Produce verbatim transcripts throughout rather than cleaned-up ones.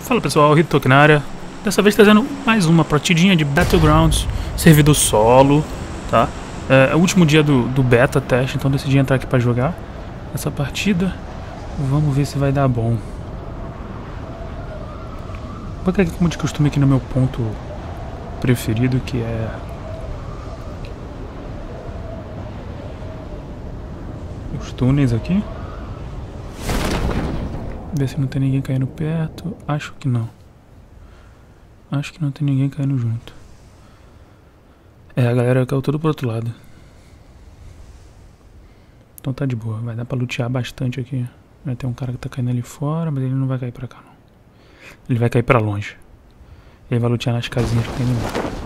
Fala pessoal, Rito aqui na área. Dessa vez trazendo mais uma partidinha de Battlegrounds, servidor solo, tá? É, é o último dia do, do beta teste, então decidi entrar aqui pra jogar essa partida. Vamos ver se vai dar bom. Vou cair como de costume aqui no meu ponto preferido, que é os túneis aqui. Ver se não tem ninguém caindo perto. Acho que não. Acho que não tem ninguém caindo junto. É, a galera caiu todo pro outro lado. Então tá de boa. Vai dar pra lutear bastante aqui. Vai ter um cara que tá caindo ali fora, mas ele não vai cair pra cá não. Ele vai cair pra longe. Ele vai lutear nas casinhas que tem ali embaixo.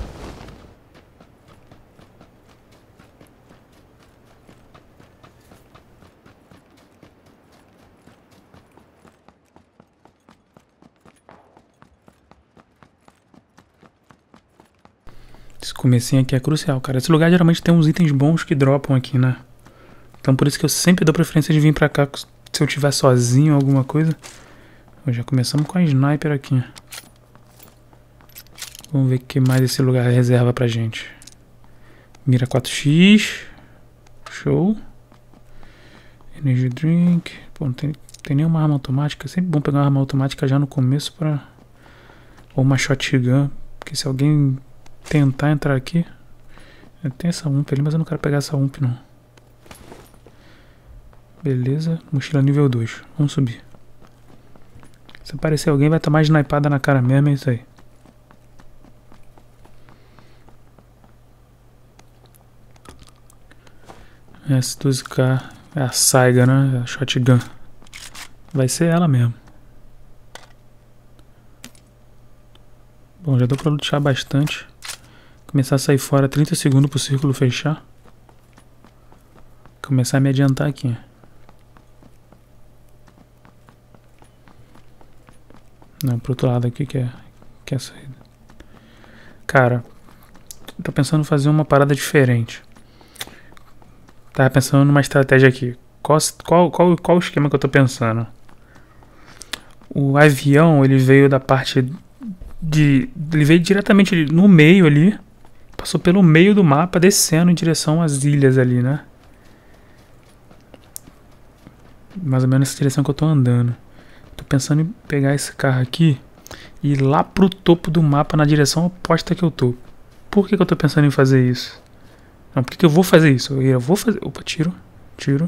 Esse comecinho aqui é crucial, cara. Esse lugar geralmente tem uns itens bons que dropam aqui, né? Então por isso que eu sempre dou preferência de vir pra cá se eu estiver sozinho ou alguma coisa. Bom, já começamos com a sniper aqui. Vamos ver o que mais esse lugar reserva pra gente. Mira quatro x. Show. Energy drink. Pô, não tem, tem nenhuma arma automática. É sempre bom pegar uma arma automática já no começo pra... Ou uma shotgun. Porque se alguém tentar entrar aqui... Tem essa U M P ali, mas eu não quero pegar essa U M P não. Beleza. Mochila nível dois. Vamos subir. Se aparecer alguém vai estar mais snipada na cara mesmo, é isso aí. S doze K é a Saiga, né? A shotgun. Vai ser ela mesmo. Bom, já deu pra lutear bastante. Começar a sair fora trinta segundos pro círculo fechar. Começar a me adiantar aqui. Não, pro outro lado aqui que é, que é a saída. Cara, tô pensando em fazer uma parada diferente. Tava pensando numa estratégia aqui. Qual, qual, qual, qual o esquema que eu tô pensando? O avião, ele veio da parte de... Ele veio diretamente no meio ali. Passou pelo meio do mapa, descendo em direção às ilhas ali, né? Mais ou menos nessa direção que eu tô andando. Tô pensando em pegar esse carro aqui e ir lá pro topo do mapa na direção oposta que eu tô. Por que que eu tô pensando em fazer isso? Não, por que que eu vou fazer isso? Eu vou fazer... Opa, tiro. Tiro.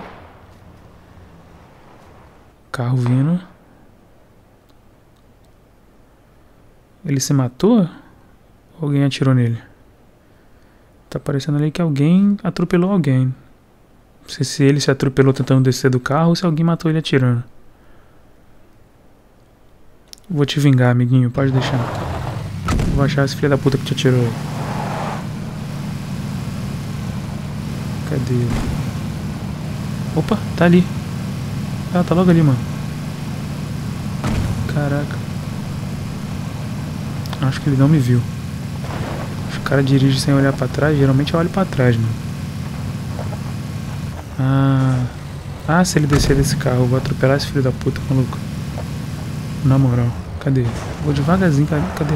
Carro vindo. Ele se matou? Ou alguém atirou nele? Tá parecendo ali que alguém atropelou alguém. Não sei se ele se atropelou tentando descer do carro ou se alguém matou ele atirando. Vou te vingar, amiguinho. Pode deixar. Vou achar esse filho da puta que te atirou aí. Cadê ele? Opa, tá ali. Ah, tá logo ali, mano. Caraca. Acho que ele não me viu. Os caras dirigem sem olhar pra trás. Geralmente eu olho pra trás, mano. Ah. Ah, se ele descer desse carro, eu vou atropelar esse filho da puta, maluco. Na moral. Cadê? Vou devagarzinho, cadê?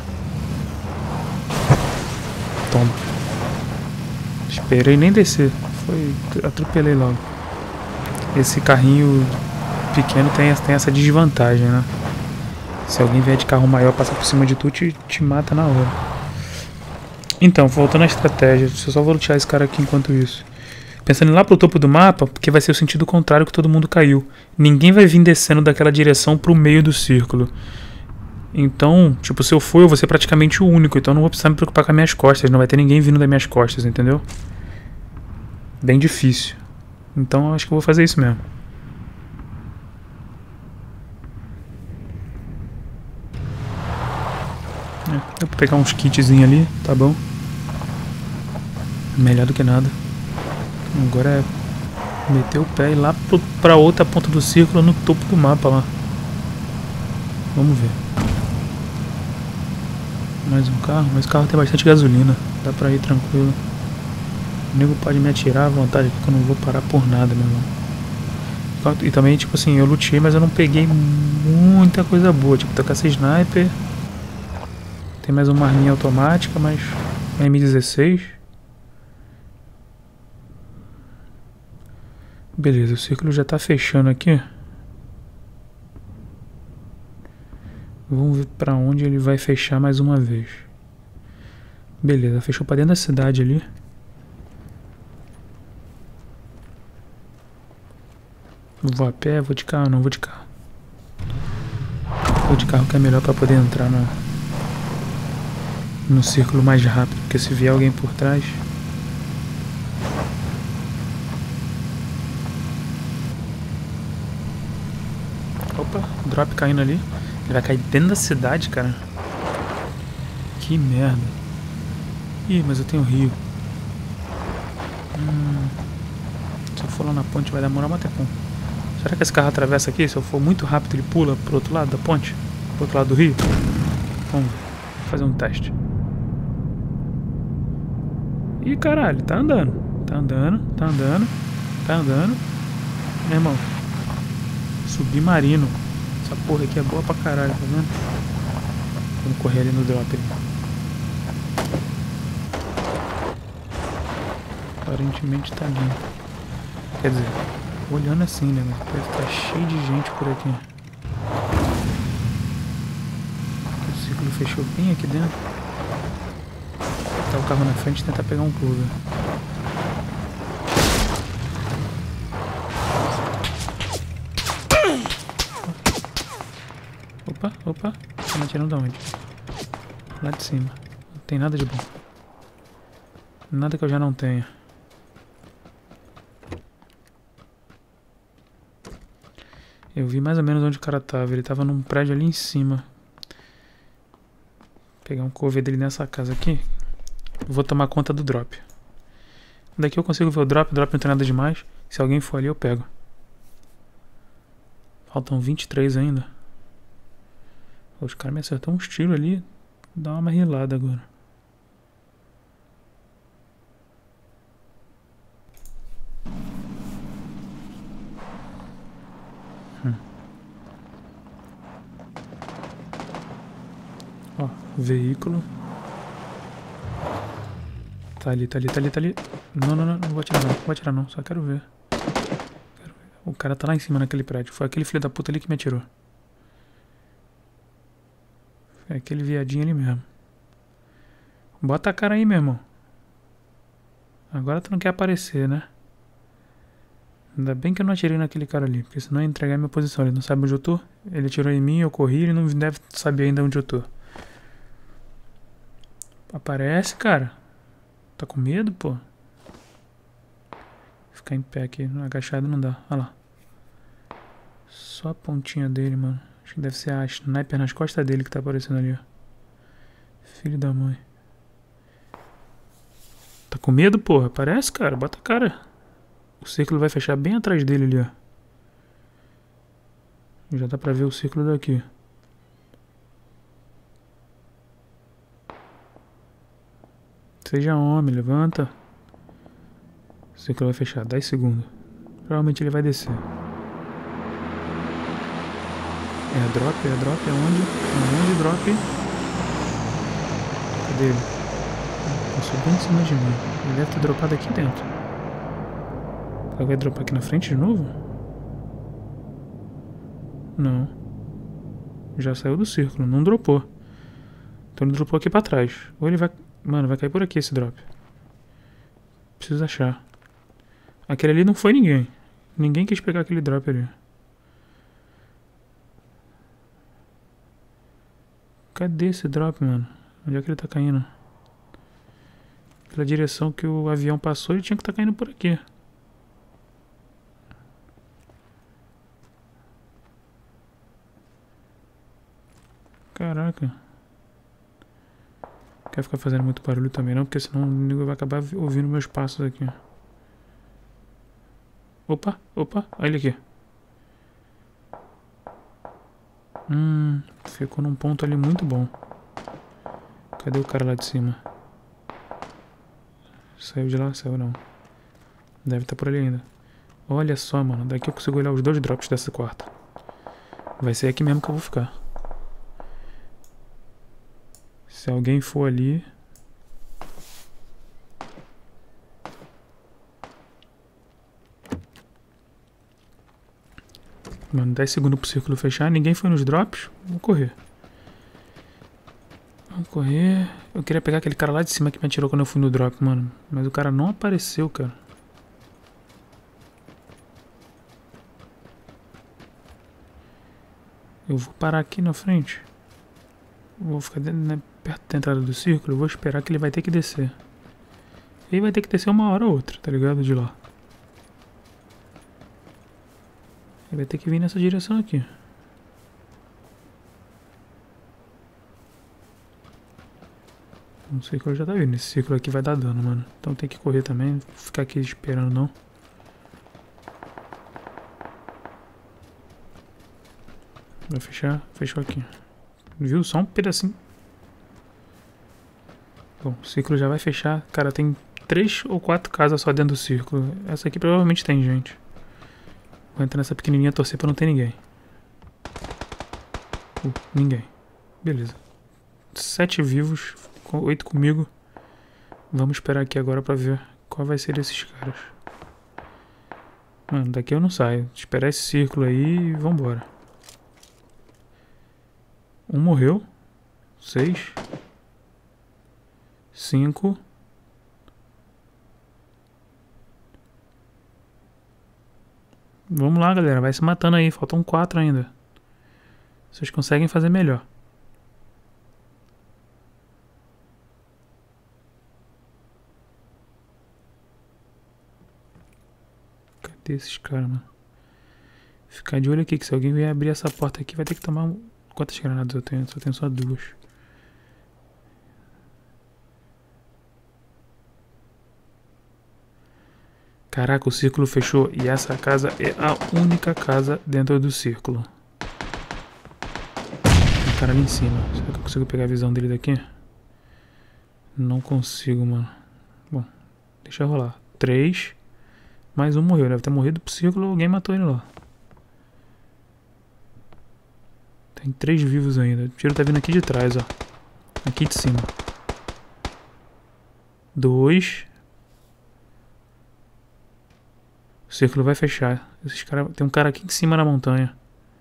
Toma. Esperei nem descer. Foi. Atropelei logo. Esse carrinho pequeno tem, tem essa desvantagem, né? Se alguém vier de carro maior, passar por cima de tu, te, te mata na hora. Então, voltando à estratégia. Eu só vou lutear esse cara aqui enquanto isso. Pensando lá pro topo do mapa, porque vai ser o sentido contrário que todo mundo caiu. Ninguém vai vir descendo daquela direção pro meio do círculo. Então, tipo, se eu for, eu vou ser praticamente o único. Então eu não vou precisar me preocupar com as minhas costas. Não vai ter ninguém vindo das minhas costas, entendeu? Bem difícil. Então eu acho que eu vou fazer isso mesmo. É, eu vou pegar uns kitzinhos ali, tá bom? Melhor do que nada. Agora é meter o pé e ir lá pro, pra outra ponta do círculo no topo do mapa lá. Vamos ver. Mais um carro, mas o carro tem bastante gasolina. Dá pra ir tranquilo. O nego pode me atirar à vontade aqui que eu não vou parar por nada, meu irmão. E também, tipo assim, eu lutei, mas eu não peguei muita coisa boa. Tipo, tô com essa sniper. Tem mais uma arminha automática, mas... M dezesseis. Beleza, o círculo já tá fechando aqui. Vamos ver pra onde ele vai fechar mais uma vez. Beleza, fechou pra dentro da cidade ali. Vou a pé, vou de carro, não vou de carro. Vou de carro que é melhor pra poder entrar no, no círculo mais rápido, porque se vier alguém por trás... Opa, drop caindo ali. Ele vai cair dentro da cidade, cara. Que merda. Ih, mas eu tenho rio. Hum, se eu for lá na ponte vai demorar um tempão. Será que esse carro atravessa aqui? Se eu for muito rápido ele pula pro outro lado da ponte? Pro outro lado do rio? Vamos ver. Vou fazer um teste. Ih, caralho, tá andando. Tá andando, tá andando, tá andando. Meu irmão. Submarino. Essa porra aqui é boa pra caralho, tá vendo? Vamos correr ali no drop ali. Aparentemente tá limpo. Quer dizer, olhando assim, né? Mas deve estar cheio de gente por aqui. O círculo fechou bem aqui dentro. Tá o carro na frente e tentar pegar um cover. Opa, opa. Tá me atirando de onde? Lá de cima. Não tem nada de bom. Nada que eu já não tenha. Eu vi mais ou menos onde o cara tava. Ele tava num prédio ali em cima. Vou pegar um cover dele nessa casa aqui. Vou tomar conta do drop. Daqui eu consigo ver o drop. O drop não tem nada demais. Se alguém for ali eu pego. Faltam vinte e três ainda. Os caras me acertaram uns tiros ali. Dá uma rilada agora. Hum. Ó, veículo. Tá ali, tá ali, tá ali, tá ali. Não, não, não, não vou atirar não, não vou atirar não, só quero ver. Quero ver. O cara tá lá em cima naquele prédio. Foi aquele filho da puta ali que me atirou. É aquele viadinho ali mesmo. Bota a cara aí, meu irmão. Agora tu não quer aparecer, né? Ainda bem que eu não atirei naquele cara ali, porque senão eu ia entregar minha posição. Ele não sabe onde eu tô. Ele atirou em mim, eu corri, ele não deve saber ainda onde eu tô. Aparece, cara. Tá com medo, pô? Ficar em pé aqui, agachado não dá. Olha lá. Só a pontinha dele, mano. Acho que deve ser a sniper nas costas dele que tá aparecendo ali, ó. Filho da mãe. Tá com medo, porra? Aparece, cara. Bota a cara. O círculo vai fechar bem atrás dele ali, ó. Já dá pra ver o círculo daqui. Seja homem, levanta. O círculo vai fechar. dez segundos. Provavelmente ele vai descer. É drop, é drop, é onde? É onde drop? Cadê ele? Passou bem em cima de mim. Ele deve ter dropado aqui dentro. Ele vai dropar aqui na frente de novo? Não. Já saiu do círculo, não dropou. Então ele dropou aqui pra trás. Ou ele vai... Mano, vai cair por aqui esse drop. Preciso achar. Aquele ali não foi ninguém. Ninguém quis pegar aquele drop ali. Cadê esse drop, mano? Onde é que ele tá caindo? Pela direção que o avião passou, ele tinha que estar caindo por aqui. Caraca. Não quero ficar fazendo muito barulho também não, porque senão o nego vai acabar ouvindo meus passos aqui. Opa, opa, olha ele aqui. Hum, ficou num ponto ali muito bom. Cadê o cara lá de cima? Saiu de lá? Saiu não. Deve estar por ali ainda. Olha só, mano. Daqui eu consigo olhar os dois drops dessa quarta. Vai ser aqui mesmo que eu vou ficar. Se alguém for ali... Mano, dez segundos pro círculo fechar. Ninguém foi nos drops. Vou correr. Vamos correr. Eu queria pegar aquele cara lá de cima que me atirou quando eu fui no drop, mano. Mas o cara não apareceu, cara. Eu vou parar aqui na frente. Vou ficar dentro, né, perto da entrada do círculo. Eu vou esperar que ele vai ter que descer. Ele vai ter que descer uma hora ou outra, tá ligado? De lá. Ele vai ter que vir nessa direção aqui. Não sei que ele já tá vindo. Esse círculo aqui vai dar dano, mano. Então tem que correr também. Não vou ficar aqui esperando, não. Vai fechar? Fechou aqui. Viu? Só um pedacinho. Bom, o círculo já vai fechar. Cara, tem três ou quatro casas só dentro do círculo. Essa aqui provavelmente tem gente. Vou entrar nessa pequenininha, torcer pra não ter ninguém. Uh, ninguém. Beleza. Sete vivos. Oito comigo. Vamos esperar aqui agora pra ver qual vai ser desses caras. Mano, daqui eu não saio. Esperar esse círculo aí e vambora. Um morreu. Seis. Cinco. Vamos lá, galera. Vai se matando aí. Faltam quatro ainda. Vocês conseguem fazer melhor. Cadê esses caras, mano? Ficar de olho aqui, que se alguém vier abrir essa porta aqui, vai ter que tomar... Quantas granadas eu tenho? Só tenho só duas. Caraca, o círculo fechou e essa casa é a única casa dentro do círculo. Tem um cara ali em cima. Será que eu consigo pegar a visão dele daqui? Não consigo, mano. Bom, deixa rolar. Três. Mais um morreu. Deve ter morrido pro círculo, alguém matou ele lá. Tem três vivos ainda. O tiro tá vindo aqui de trás, ó. Aqui de cima. Dois. O círculo vai fechar. Esses cara... Tem um cara aqui em cima na montanha.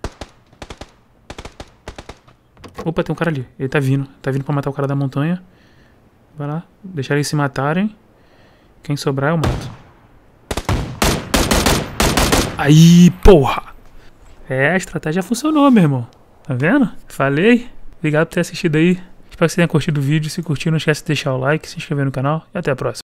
Opa, tem um cara ali. Ele tá vindo. Tá vindo pra matar o cara da montanha. Vai lá. Deixar eles se matarem. Quem sobrar eu mato. Aí, porra! É, a estratégia funcionou, meu irmão. Tá vendo? Falei. Obrigado por ter assistido aí. Espero que você tenha curtido o vídeo. Se curtiu, não esquece de deixar o like, se inscrever no canal. E até a próxima.